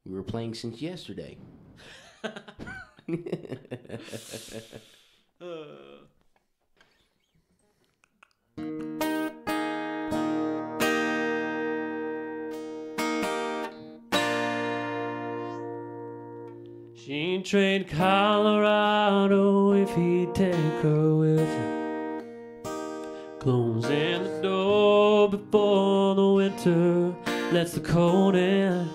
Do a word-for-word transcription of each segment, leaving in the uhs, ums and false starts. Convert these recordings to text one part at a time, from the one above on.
We were playing since yesterday. uh. She'd trade Colorado if he'd take her with him. Closing the door before the winter lets the cold in.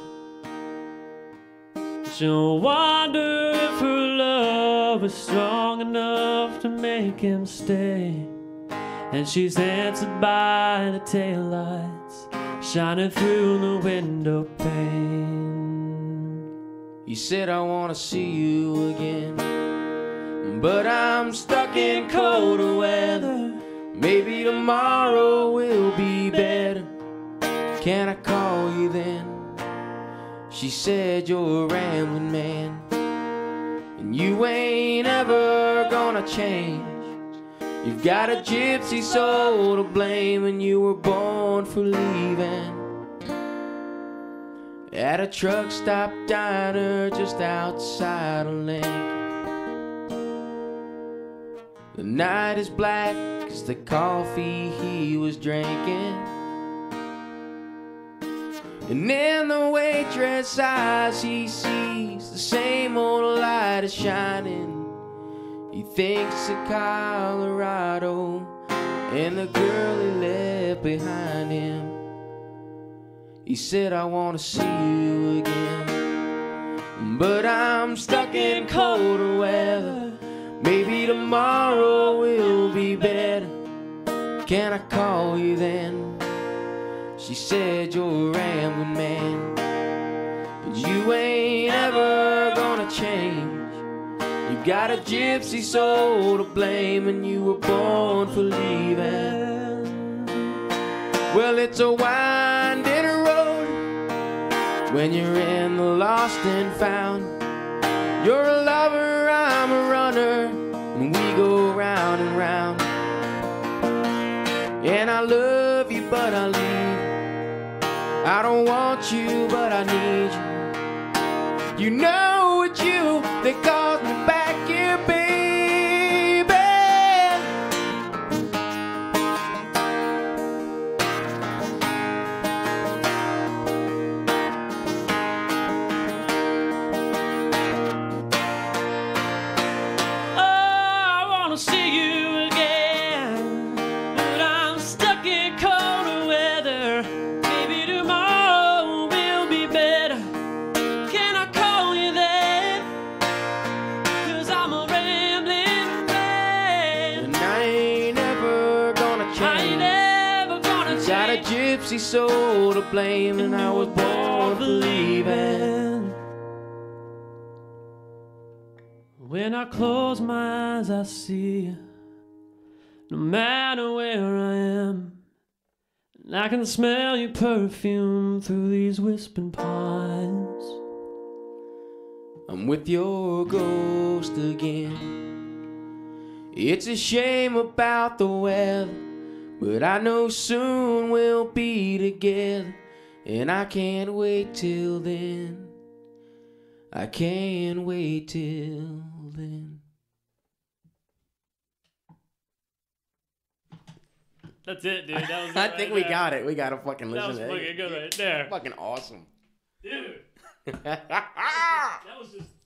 She'll wonder if her love is strong enough to make him stay. And she's answered by the taillights shining through the window pane. You said I wanna see you again, but I'm stuck in colder weather. Maybe tomorrow will be better. Can I call you then? She said you're a rambling man, and you ain't ever gonna change. You've got a gypsy soul to blame, and you were born for leaving. At a truck stop diner just outside of Lincoln. The night is black as the coffee he was drinking, and in the waitress' eyes he sees the same old light is shining. He thinks of Colorado and the girl he left behind him. He said, I want to see you again, but I'm stuck in colder weather. Maybe tomorrow will be better. Can I call you then? She said, you're a rambling man, but you ain't ever gonna change. You got a gypsy soul to blame, and you were born for leaving. Well, it's a winding road when you're in the lost and found. You're a lover, I'm a runner, and we go round and round. And I love you, but I leave. I don't want you, but I need you. You know it's you that calls me back here, baby. Gypsy soul to blame, and I was born for leaving. When I close my eyes, I see you, no matter where I am. And I can smell your perfume through these whispering pines. I'm with your ghost again. It's a shame about the weather, but I know soon we'll be together, and I can't wait till then. I can't wait till then. That's it, dude. That was it I right think there. we got it. We gotta fucking listen that was to it. fucking good right there. Fucking awesome. Dude. That was just